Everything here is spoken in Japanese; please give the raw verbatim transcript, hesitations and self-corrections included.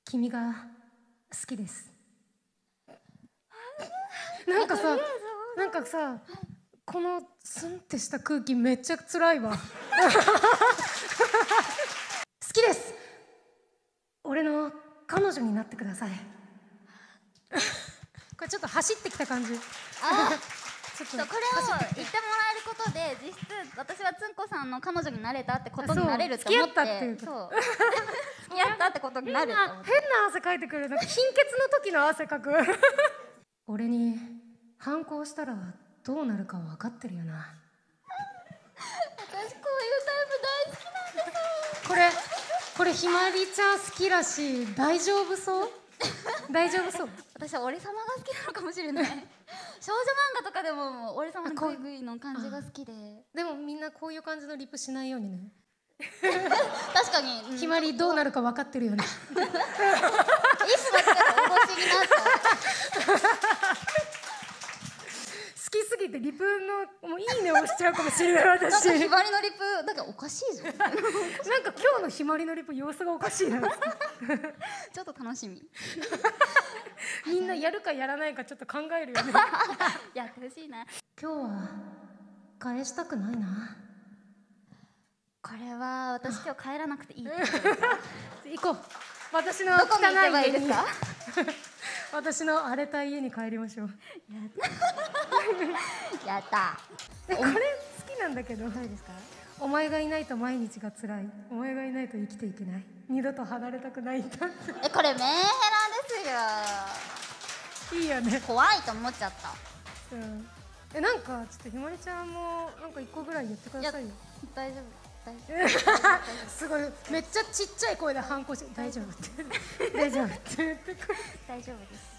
君が好きです。なんかさ、なんかさ、このスンってした空気めっちゃ辛いわ。好きです。俺の彼女になってください。これちょっと走ってきた感じ。 あちょっとこれを言ってもらえることで実質私はつんこさんの彼女になれたってことになれるって思って、そう付き合ったってことになると思って。 変な汗かいてくる。なんか貧血の時の汗かく。俺に反抗したらどうなるか分かってるよな。 私こういうタイプ大好きなんです。 これこれひまりちゃん好きらしい。大丈夫そう？大丈夫そう？ 私は俺様が好きなのかもしれない。少女漫画とかでも俺様のグイグイの感じが好きで。 でもみんなこういう感じのリップしないようにね。 確かに、うん、 ひまりどうなるか分かってるよね。 いつもつけてお越しになった。 好きすぎてリプのもういいねを押しちゃうかもしれない私。 なんかひまりのリプだけおかしいぞ。なんか今日のひまりのリプ様子がおかしいな。 ちょっと楽しみ。 みんなやるかやらないかちょっと考えるよね。 やってほしいな。 今日は返したくないな。 これは私今日帰らなくていい。 行こう。私の汚い家に。私の荒れた家に帰りましょう。 やった。 これ好きなんだけど。何ですか？お前がいないと毎日が辛い。お前がいないと生きていけない。二度と離れたくないんだ。 え、これメンヘラですよ。いいよね。 怖いと思っちゃった。 うん。え、なんかちょっとひまりちゃんもなんか一個ぐらい言ってくださいよ。 大丈夫。 すごいめっちゃちっちゃい声で反抗して大丈夫って大丈夫って言ってくる。 大丈夫です。